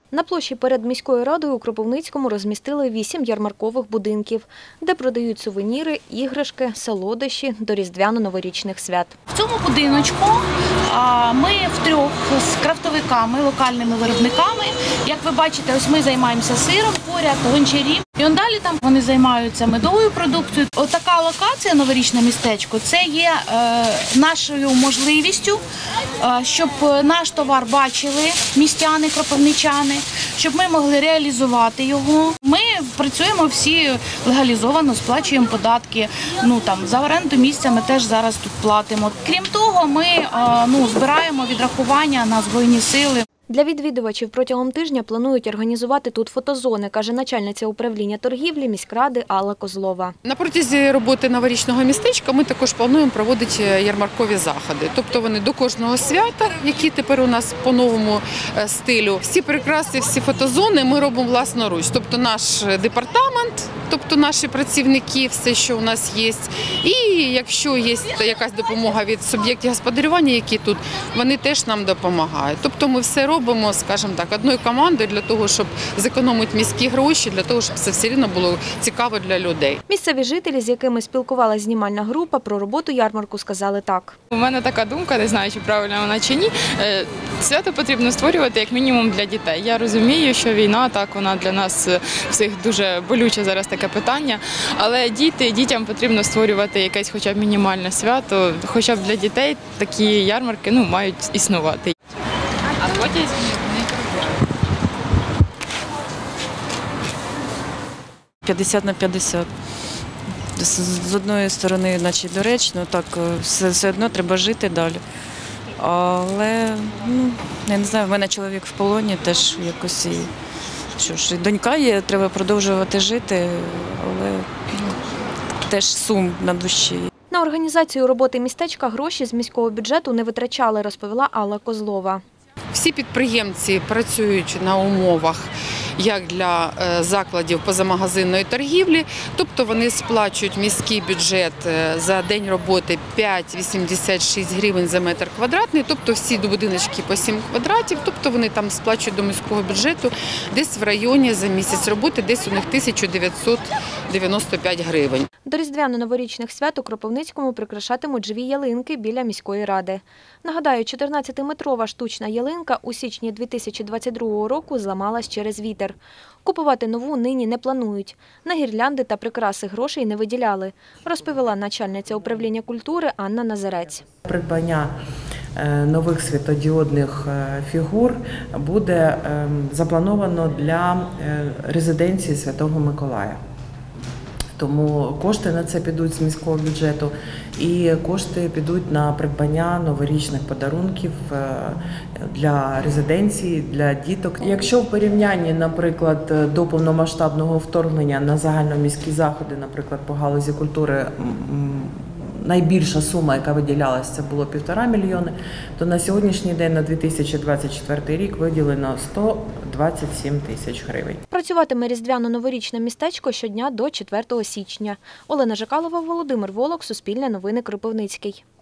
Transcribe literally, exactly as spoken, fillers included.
На площі перед міською радою у Кропивницькому розмістили вісім ярмаркових будинків, де продають сувеніри, іграшки, солодощі до різдвяно-новорічних свят. В цьому будиночку ми втрьох з крафтовиками, локальними виробниками. Як ви бачите, ось ми займаємося сиром поряд, гончарі. І он далі там вони займаються медовою продукцією. Отака локація, новорічне містечко, це є е, нашою можливістю, е, щоб наш товар бачили містяни, кропивничани, щоб ми могли реалізувати його. Ми працюємо всі легалізовано, сплачуємо податки. Ну, там, за оренду місця ми теж зараз тут платимо. Крім того, ми е, ну, збираємо відрахування на Збройні сили. Для відвідувачів протягом тижня планують організувати тут фотозони, каже начальниця управління торгівлі міськради Алла Козлова. На протязі роботи новорічного містечка ми також плануємо проводити ярмаркові заходи. Тобто вони до кожного свята, які тепер у нас по новому стилю. Всі прикраси, всі фотозони ми робимо власноруч. Тобто наш департамент, тобто наші працівники, все, що у нас є. І якщо є якась допомога від суб'єктів господарювання, які тут, вони теж нам допомагають. Тобто ми все робимо. Робимо, скажімо так, одною командою для того, щоб зекономити міські гроші, для того, щоб це все рівно було цікаво для людей. Місцеві жителі, з якими спілкувалася знімальна група, про роботу ярмарку сказали так. У мене така думка, не знаю, чи правильно вона чи ні. Свято потрібно створювати як мінімум для дітей. Я розумію, що війна, так, вона для нас всіх дуже болюче зараз таке питання, але діти, дітям потрібно створювати якесь хоча б мінімальне свято, хоча б для дітей такі ярмарки, ну, мають існувати. А потім п'ятдесят на п'ятдесят. З одної сторони, наче доречно, так все, все одно треба жити далі. Але, ну, я не знаю, в мене чоловік в полоні, теж якось і, що ж, і донька є, треба продовжувати жити, але ну, теж сум на душі. На організацію роботи містечка гроші з міського бюджету не витрачали, розповіла Алла Козлова. Всі підприємці працюють на умовах, як для закладів позамагазинної торгівлі, тобто вони сплачують міський бюджет за день роботи п'ять вісімдесят шість гривень за метр квадратний, тобто всі будиночки по сім квадратів, тобто вони там сплачують до міського бюджету десь в районі за місяць роботи, десь у них тисяча дев'ятсот дев'яносто п'ять гривень. До різдвяно-новорічних свят у Кропивницькому прикрашатимуть живі ялинки біля міської ради. Нагадаю, чотирнадцятиметрова штучна ялинка у січні дві тисячі двадцять другого року зламалась через вітер. Купувати нову нині не планують. На гірлянди та прикраси грошей не виділяли, розповіла начальниця управління культури Анна Назарець. Придбання нових світлодіодних фігур буде заплановано для резиденції Святого Миколая. Тому кошти на це підуть з міського бюджету і кошти підуть на придбання новорічних подарунків для резиденції, для діток. Якщо в порівнянні, наприклад, до повномасштабного вторгнення на загальноміські заходи, наприклад, по галузі культури, найбільша сума, яка виділялася, це було півтора мільйони, то на сьогоднішній день, на дві тисячі двадцять четвертий рік, виділено сто двадцять сім тисяч гривень. Працюватиме різдвяно-новорічне містечко щодня до четвертого січня. Олена Жакалова, Володимир Волок, Суспільне новини, Кропивницький.